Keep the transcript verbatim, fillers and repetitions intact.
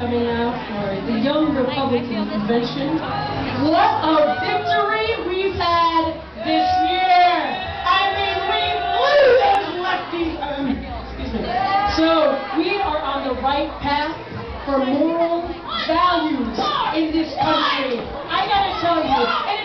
coming out for the Young Republican Convention. What a victory we've had this year! I mean, we blew those lefties. Um, excuse me. So we are on the right path for moral values in this country. I gotta tell you. And